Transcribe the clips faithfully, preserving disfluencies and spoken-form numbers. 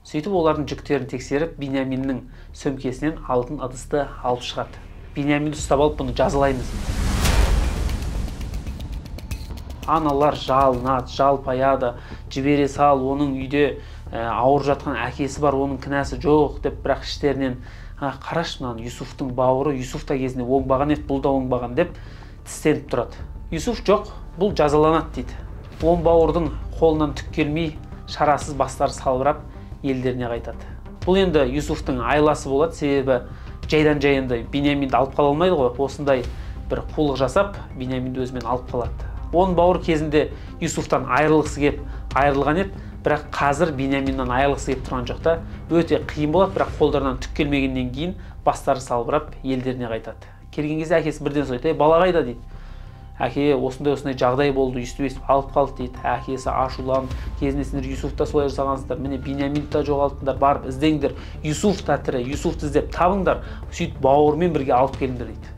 Сөйтіп олардың жүктерін тексеріп, Биньяминнің сөмкесінен алтын ыдысты алып шығады. Биньяминді ұстап алып, бұны жазалаймыз. Аналар жалынады, жалпаяды, жібере сал, оның үйде ауыр жатқан әкесі бар, оның кінәсі жоқ деп, бірақ іштерінен қараш мынаны, Юсуфтың бауыры, Юсуф та кезінде оңбаған еді, бұл да оңбаған деп тістеніп тұрады. Юсуф жоқ, бұл жазаланады дейді. Он бауырдың қолынан түк келмей, шарасыз бастары салбырап, елдеріне қайтады. Бұл енді Юсуфтың айласы болады, себебі жайдан жай енді Биньяминді алып қала алмайды ғой. Осындай бір қулық жасап, Биньяминді өзімен алып қалады. Он бауыр кезінде Юсуфтан айырылғысы кеп, айырылған еді, бірақ қазір Биньяминнен айырылғысы кеп тұрған жоқ та, өте қиын болады, бірақ қолдарынан түк келмегеннен кейін бастары салбырап, елдеріне қайтады. Келген кезде әкесі бірден сұрайды: "Бала қайда?" дейді. Әке, осындай осындай жағдай болды, өйстіп алып қалды дейді. Әкесі ашуланып: "Кезінде сендер Юсуфта солай жасағансыңдар, міне Биньяминді да жоғалттыңдар, барып іздеңдер, Юсуф та тірі, Юсуфты іздеп табыңдар, сөйтіп бауырымен бірге алып келіңдер" дейді.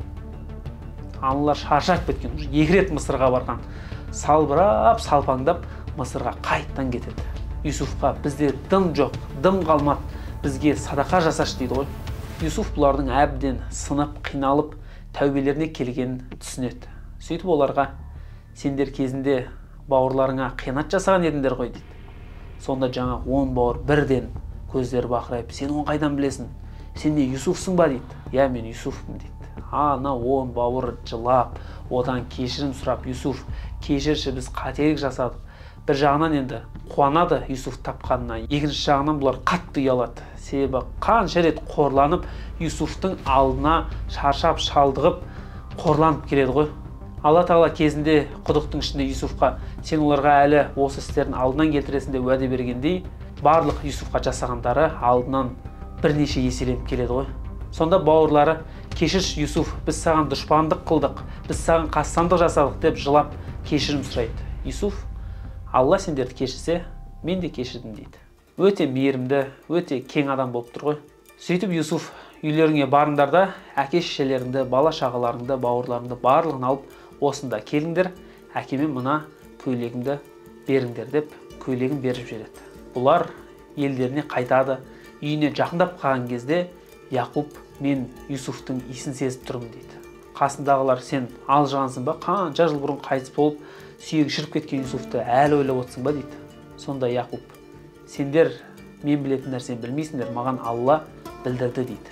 Аналар шаршап кеткен, екі рет Мысырға барған, салбырап, салпаңдап Мысырға қайттан кетеді. Юсуфқа: "Бізде дым жоқ, дым қалмады, бізге садақа жасашы" дейді ғой. Юсуф бұлардың әбден сынып, қиналып, тәубелеріне келгенін түсінеді. Сөйтіп оларға: "Сендер кезінде бауырларыңа қиянат жасаған едіңдер ғой" дейді. Сонда жаңа он бауыр бірден көздері бақырайып: "Сен оны қайдан білесің? Сен не Юсуфсың ба?" дейді. "Иә, мен Юсуфпын" дейді. Ана он бауыр жылап, одан кешірім сұрап: "Юсуф, кешірші, біз қателік жасадық." Бір жағынан енді қуанады Юсуф тапқанына, екінші жағынан бұлар қатты ұялады. Себебі қанша рет қорланып, Юсуфтың алдына шаршап, шалдығып, қорланып келеді ғой. Алла Тағала кезінде құдықтың ішінде Юсуфқа: "Сен оларға әлі осы істерін алдынан келтіресің" деп уәде бергендей, барлық Юсуфқа жасағандары алдынан бірнеше еселеніп келеді ғой. Сонда бауырлары: "Кешірші Юсуф, біз саған дұшпандық қылдық, біз саған қастандық жасадық" деп жылап кешірім сұрайды. Юсуф: "Алла сендерді кешірсе, мен де кешірдім" дейді. Өте мейірімді, өте кең адам болып тұр ғой. Сөйтіп Юсуф: "Үйлеріңе барыңдар да, әке-шешелеріңді, бала-шағаларыңды, бауырларыңды барлығын алып, осында келіңдер, әкеме мына көйлегімді беріңдер" деп көйлегін беріп жібереді. Бұлар елдеріне қайтады. Үйіне жақындап қалған кезде Яқуб: "Мен Юсуфтың иісін сезіп тұрмын" дейді. Қасындағылар: "Сен алжығансың ба? Қанша жыл бұрын қайтыс болып, сүйегі шіріп кеткен Юсуфты әлі ойлап отырсың ба?" дейді. Сонда Яқуб: "Сендер мен білетін нәрсені білмейсіңдер, маған Алла білдірді" дейді.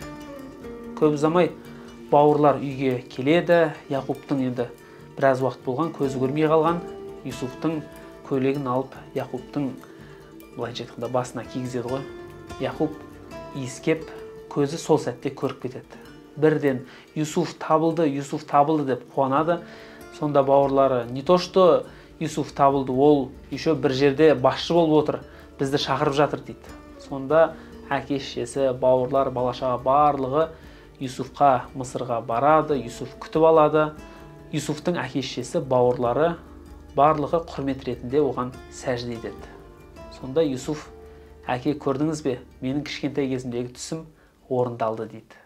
Көп ұзамай бауырлар үйге келеді. Яқубтың енді біраз уақыт болған, көзі көрмей қалған. Юсуфтың көйлегін алып, Яқубтың былайша айтқанда басына кигізеді ғой. Яқуб иіскеп, көзі сол сәтте көріп кетеді. Бірден Юсуф табылды, Юсуф табылды деп қуанады. Сонда бауырлары: "Не то что Юсуф табылды, ол еще бір жерде басшы болып отыр, бізді шақырып жатыр" дейді. Сонда әке-шешесі, бауырлар, бала-шаға барлығы Юсуфқа Мысырға барады, Юсуф күтіп алады. Юсуфтың әке-шешесі, бауырлары барлығы құрмет ретінде оған сәжде етеді. Сонда Юсуф: "Әке, көрдіңіз бе, менің кішкентай кезімдегі түсім орындалды" дейді.